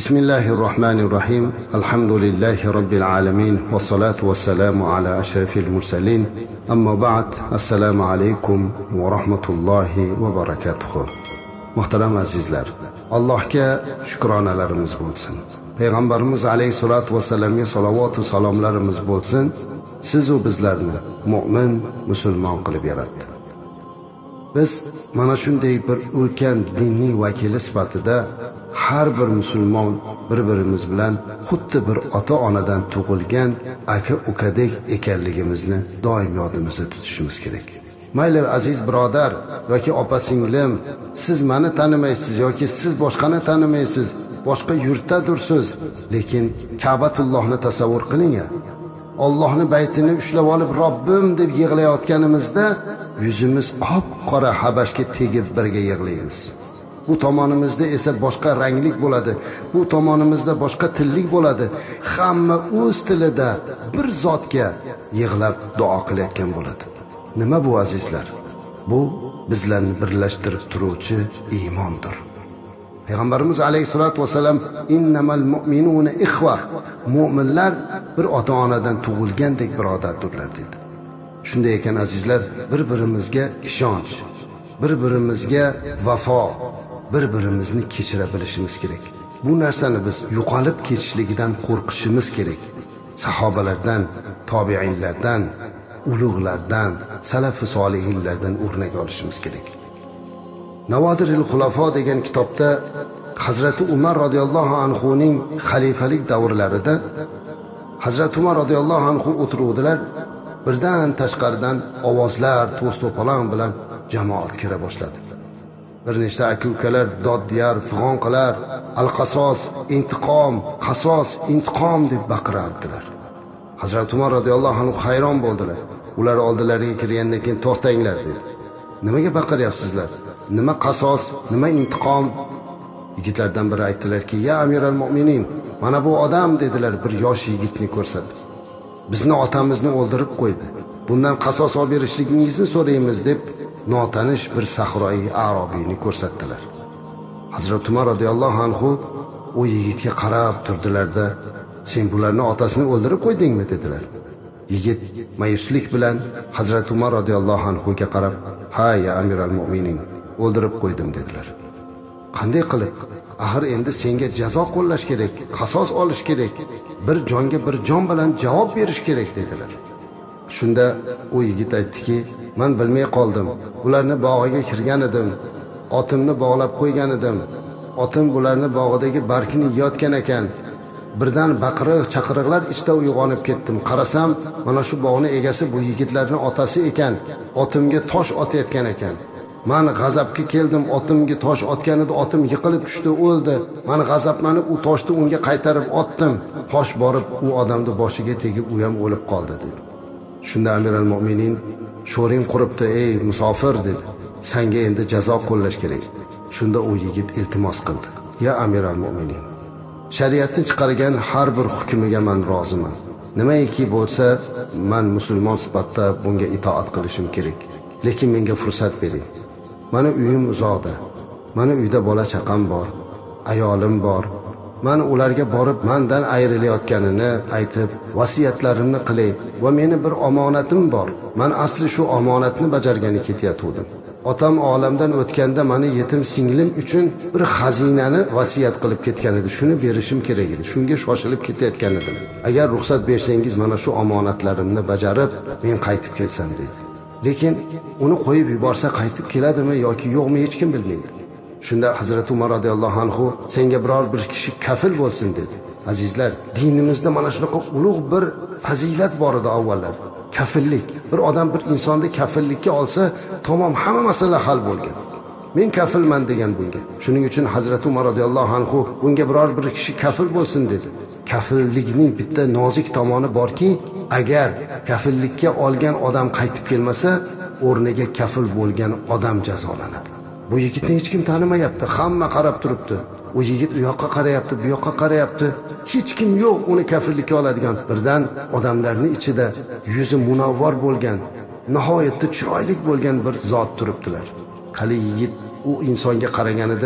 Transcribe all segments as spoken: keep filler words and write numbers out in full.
Bismillahirrahmanirrahim. Alhamdulillahi Rabbil alamin. Vassalatu vassalamu ala ashrafil mursalin. Amma ba'd. Assalomu alaykum va rahmatullohi va barakatuh. Muhtaram azizlar, Allohga shukronalarimiz bo'lsin. Payg'ambarimiz alayhisolatu vassalamga salovat va salomlarimiz bo'lsin. Siz u bizlarni mu'min, musulmon qilib yaratdi. Biz mana shunday bir ulkan diniy vakili sifatida har bir musulmon bir-birimiz bilan xuddi bir ota-onadan tug'ilgan aka-ukadek ekanligimizni doim yodimizda tutishimiz kerak. Mayli aziz birodar yoki opa-singlim, siz meni tanimaysiz yoki siz boshqani tanimaysiz, boshqa yurtdadursiz, lekin Ka'batullohni tasavvur qiling. Allohning baytini ushlab olib Robbim deb yig'layotganimizda yuzimiz qop-qora habashga tegib birga yig'laymiz. Bu tomonimizda esa boshqa ranglik bo'ladi. Bu tomonimizda boshqa tillik bo'ladi. Hamma o'z tilida bir zotga yig'lab duo qilayotgan bo'ladi. Nima bu azizlar? Bu bizlarni birlashtirib turuvchi iymondir. Payg'ambarimiz alayhisolatu vasallam innamal mu'minuna ikhwa. Mu'minlar bir ota-onadan tug'ilgandek birodardirlar dedi. Shunday ekan azizlar, bir-birimizga ishonch, bir-birimizga vafo, bir-birimizni kechira bilishimiz kerak. Bu narsani biz yo'qolib ketishligidan qo'rqishimiz kerak. Sahobalardan, tobiinlardan, ulug'lardan, salaf-i solihinlardan o'rnak olishimiz kerak. Navodirul Xulafo degan kitobda Hazrati Umar radhiyallohu anhu ning xalifalik davrlarida Hazrati Umar radhiyallohu anhu o'tiruvdilar. Birdan tashqaridan ovozlar, to's-to'polon bilan jamoat kira boshladi. Bir nechta aka-ukalar dod-diyar, fig'on qilar, al-qasos, intiqom, qasos, intiqom deb baqirardilar. Hazrat Umar radhiyallohu anhu hayron bo'ldilar. Ular oldilariga kirgandan keyin to'xtanglar dedi. Nimaga baqiryapsizlar? Nima qasos, nima intiqom? Yigitlardan biri aytdilarki, "Ya Amiral Mu'minin, mana bu odam" dedilar, bir yosh yigitni ko'rsatdi. "Bizni otamizni o'ldirib qo'ydi. Bundan qasos olib berishligingizni so'raymiz" deb notanish bir sahroi arobiyni ko'rsatdilar. Hazrat Umar radhiyallohu anhu u yigitga qarab turdilarda, "Sen bularni otasini o'ldirib qo'ydingmi?" dedilar. Yigit mayuslik bilan Hazrat Umar radhiyallohu anhu ga qarab, "Ha ya Amiral Mu'minin, o'ldirib qo'ydim" dedilar. "Qanday qilib? Axir endi senga jazo qo'llash kerak, qasos olish kerak, bir jonga bir jon bilan javob berish kerak" dedilar. Shunda u yigit aytdiki, "Men bilmay qoldim. Ularni bog'iga kirgan edim. Otimni bog'lab qo'ygan edim. Otim bularni bog'idagi barkni yeyotgan ekan. Birdan baqiriq, chaqiriqlar ichida uyg'onib ketdim. Qarasam, mana shu bog'ning egasi bu yigitlarning otasi ekan. Otimga tosh otayotgan ekan. Men g'azabga keldim, otimga tosh otganida otim yiqilib tushdi, o'ldi. Men g'azablanib u toshni unga qaytarib otdim. Tosh borib u odamning boshiga tegib, u ham o'lib qoldi" dedi. Shunda Amiral Mu'minin, "Sho'ring quribdi, ey musofir" dedi. "Senga endi jazo qo'llash kerak." Shunda u yigit iltimos qildi. "Ya Amiral Mu'minin, shariatni chiqargan har bir hukmiga men roziman. Nimaiki bo'lsa, men musulmon sifatida bunga itoat qilishim kerak. Lekin menga fursat bering. Meni uyim uzoqda. Meni uyda bola chaqam bor, ayolim bor. Men ularga borib mendan ayrilayotganini aytib, vasiyatlarimni qilay va meni bir omonatim bor. Men asli shu omonatni bajargani ketyatuvdim. Otam olamdan o'tganda meni yetim singlim uchun bir xazinani vasiyat qilib ketgan edi. Shuni berishim kerak edi. Shunga shoshilib ketayotgan edim. Agar ruxsat bersangiz, mana shu omonatlarimni bajarib men qaytib kelsam" dedi. Lekin uni qo'yib yuborsa qaytib keladimi yoki yo'qmi hech kim bilmaydi. Shunda Hazrat Umar radhiyallohu anhu, "Senga biror bir kishi kafil bo'lsin" dedi. Azizlar, dinimizda mana shunaqa ulug' bir fazilat bor edi avvallar. Kafillik. Bir odam bir insonni kafillikka olsa, tamom hamma masala hal bo'lgan. "Men kafilman" degan bunga. Shuning uchun Hazrat Umar radhiyallohu anhu bunga biror bir kishi kafil bo'lsin dedi. Kafillikning bitta nozik tomoni borki, agar kafillikka olgan odam qaytib kelmasa, o'rniga kafil bo'lgan odam jazolanadi. Bu yigitni hech kim tanimayapti, hamma qarab turibdi. U yigit u yoqqa qarayapti, bu yoqqa qarayapti. Hech kim yo'q uni kafillikka oladigan. Birdan odamlarning ichida yuzi munavvar bo'lgan, nihoyatda chiroyli bo'lgan bir zot turibdilar. Hali yigit u insonga qaraganida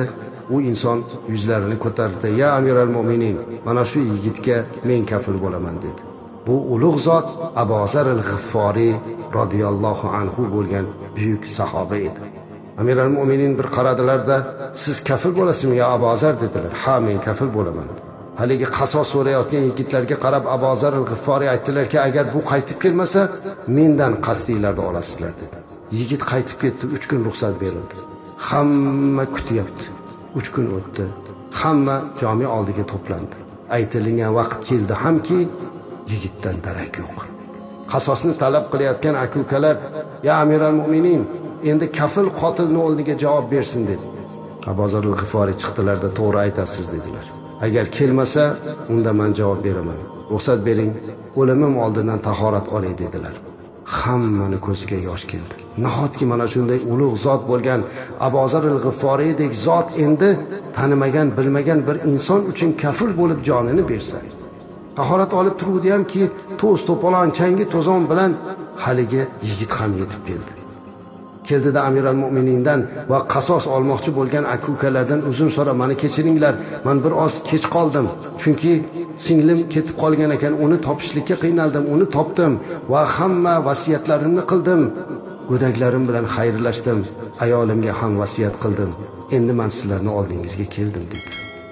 u inson yuzlarini ko'tardi. Ya amiral mu'minin, mana shu yigitga men kafil bo'laman dedi. Bu ulug' zot Abu Zar al-G'ifforiy radhiyallohu anhu bo'lgan buyuk sahoba edi. Amiral mu'minin bir qaradilarda, siz kafil bo'lasizmi ya Abu Zar dedilar. Ha, men kafil bo'laman. Haligi qasos so'rayotgan yigitlarga qarab Abu Zar al-G'ifforiy aytdilarki, agar bu qaytib kelmasa, mendan qasdinglarni olasizlar dedi. Yigit qaytib ketdi, uch kun ruxsat berildi. Hamma kutyapti. uch kun o'tdi. Hamma jami oldiga to'plandi. Aytilgan vaqt keldi hamki, yigitdan darak yo'q. Qasosni talab qilayotgan aka-ukalar, "Ya amiral mu'minin, endi kafil qotilning o'rniga javob bersin" dedi. Abu Zar al-G'ifforiy chiqdilarda, "To'g'ri aytasiz" dedilar. "Agar kelmasa, unda men javob beraman. Ruxsat bering, o'limim oldidan tahorat olay" dedilar. Hammani ko'ziga yosh keldi. Nahotki mana shunday ulug' zot bo'lgan Abu Zar al-G'ifforiydek zot endi tanimagan, bilmagan bir inson uchun kafil bo'lib jonini bersa. Tahorat olib turuvdi hamki, to'z to'polon changi to'zon bilan haligi yigit ham yetib keldi. Keldida amiral mu'minindan va qasos olmoqchi bo'lgan aka-ukalardan uzr so'rab, "Meni kechiringlar, men bir oz kech qoldim. Chunki singlim ketib qolgan ekan, uni topishlikka qiynaldim, uni topdim va hamma vasiyatlarimni qildim. Go'daklarim bilan xayrlashdim, ayolimga ham vasiyat qildim. Endi men sizlarning oldingizga keldim" dedi.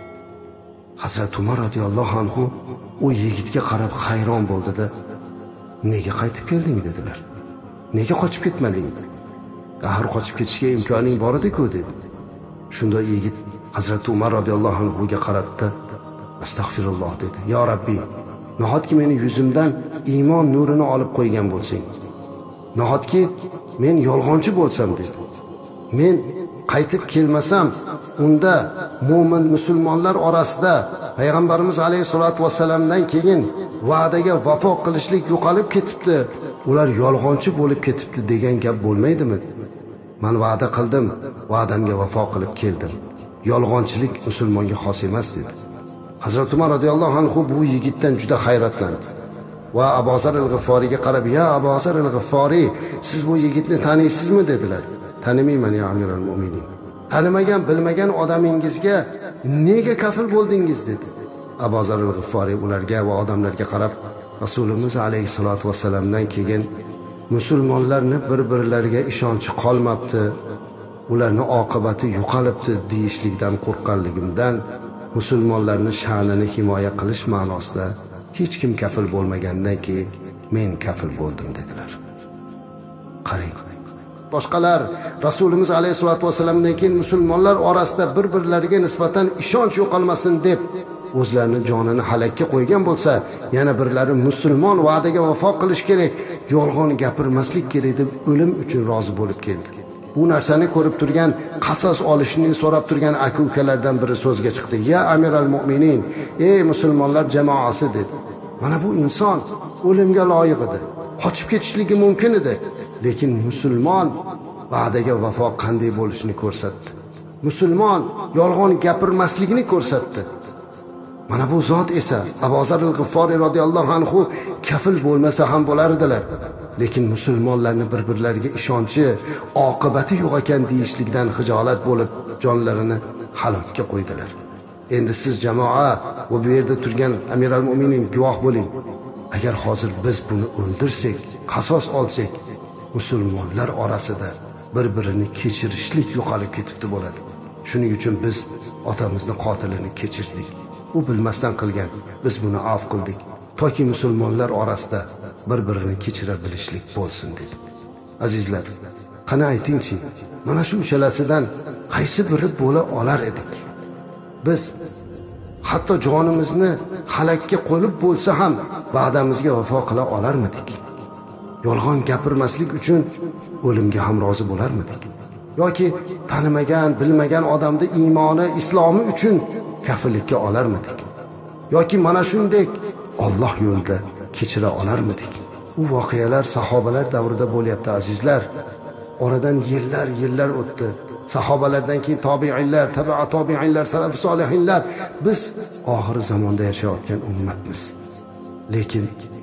Hazrat Umar radhiyallohu anhu u yigitga qarab hayron bo'ldi-da, "Nega qaytib kelding?" dedilar. "Nega qochib ketmading?" "Ahir qochib ketishga imkoning bor edi-ku" dedi. Shunda yigit Hazrat Umar radhiyallohu anhu ga qaradi, "Astagfirulloh" dedi. "Ya Rabbi, nahotki meni yuzimdan iymon nurini olib qo'ygan bo'lsang, nahotki men yolg'onchi bo'lsam" dedi. "Men qaytib kelmasam, unda mu'min musulmonlar orasida payg'ambarimiz alayhisolatu vasallamdan keyin va'daga vafo qilishlik yo'qolib ketibdi, ular yolg'onchi bo'lib ketibdi degan gap bo'lmaydimi? Men va'da qildim, va'damga vafo qilib keldim. Yolg'onchilik musulmonga xos emas" dedi. Hazrat Umar radhiyallohu anhu bu yigitdan juda hayratlandi va Abu Zar al-G'ifforiyga qarab, "Ya Abu Zar al-G'ifforiy, siz bu yigitni taniysizmi?" dedilar. "Tanimayman ya amiral mu'minin. Tanimagan, bilmagan odamingizga nega kafil bo'ldingiz?" dedi. Abu Zar al-G'ifforiy ularga va odamlarga qarab, "Rasulimiz alayhisolatu vasallamdan keyin musulmonlarning bir-birlariga ishonchi qolmabdi, ularni oqibati yo'qolibdi deyishlikdan qo'rqqanligimdan musulmonlarning sha'nini himoya qilish ma'nosida hech kim kafil bo'lmagandan keyin men kafil bo'ldim" dedilar. Qarang, boshqalar Rasulimiz alayhisolatu vasallamdan keyin musulmonlar orasida bir-birlariga nisbatan ishonch yo'qolmasin deb o'zlarini jonini halakka qo'ygan bo'lsa, yana birlari musulmon va'daga vafo qilish kerak, yolg'on gapirmaslik kerak deb o'lim uchun rozi bo'lib keldi. Bu narsani ko'rib turgan, qasos olishni so'rab turgan aka-ukalardan biri so'zga chiqdi. "Ya amiral mu'minin, ey musulmonlar jamoasi" dedi. "Mana bu inson o'limga loyiq edi. Qochib ketishligi mumkin edi, lekin musulmon va'daga vafo qanday bo'lishini ko'rsatdi. Musulmon yolg'on gapirmasligini ko'rsatdi. Mana bu zot esa Abu Zar al-G'ifforiy radhiyallohu anhu kafil bo'lmasa ham bo'lar edilar, lekin musulmonlarning bir-birlariga ishonchi, oqibati yo'q ekan deyishlikdan xijolat bo'lib jonlarini halokka qo'ydilar. Endi siz jamoa va bu yerda turgan amiral mu'minin guvoh bo'ling. Agar hozir biz buni o'ldirsak, qasos olsak, musulmonlar orasida bir-birini kechirishlik yo'qolib ketibdi bo'ladi. Shuning uchun biz otamizni qotilini kechirdik. U bilmasdan qilgan, biz buni af qildik, toki musulmonlar orasida bir-birini kechira bilishlik bo'lsin" dedi. Azizlar, qani aytingchi, mana shu uchalasidan qaysi biri bo'la olar edik? Biz hatto jonimizni halakka qo'yib bo'lsa ham va'damizga vafo qila olarmidik? Yolg'on gapirmaslik uchun o'limga ham rozi bo'larmidik? Yoki tanimagan, bilmagan odamni iymoni, islomi uchun kafillikka olarmidik? Yoki mana shunday Alloh yo'lida kechira olarmidik? Bu voqealar sahobalar davrida bo'lyapti azizlar. Oradan yillar, yillar o'tdi. Sahobalardan keyin tobiinlar, tabi'a tobiinlar, salaf solihinlar, biz oxir zamonda yashayotgan ummatmiz. Lekin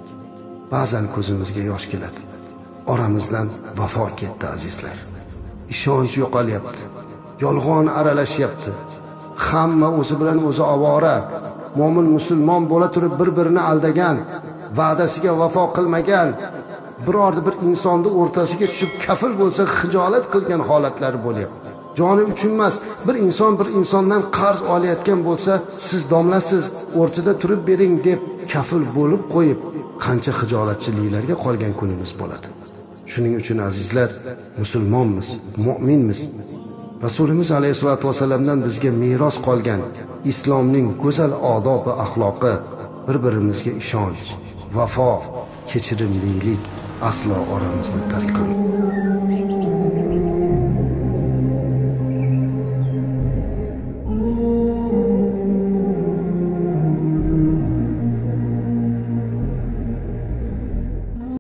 ba'zan ko'zimizga yosh keladi. Oramizdan vafo ketdi azizlar. Ishonch yo'qolyapti. Yolg'on aralashyapti. hamma o'zi bilan o'zi ovora, mo'min musulmon bo'la turib bir-birini aldagan, va'dasiga vafo qilmagan, biror bir insonni o'rtasiga tushib kafil bo'lsa xijolat qilgan holatlari bo'lyapti. Joni uchun emas, bir inson bir insondan qarz olayotgan bo'lsa, siz domlasiz, o'rtada turib bering deb kafil bo'lib qo'yib, qancha xijolatchiliklarga qolgan kunimiz bo'ladi. Shuning uchun azizlar, musulmonmiz, mu'minmiz. Rasulimiz alayhisolatu vasallamdan bizga meros qolgan islomning go'zal odob va axloqi bir-birimizga ishonch, vafo, kechirimlilik aslo oramizni tark qilmaydi.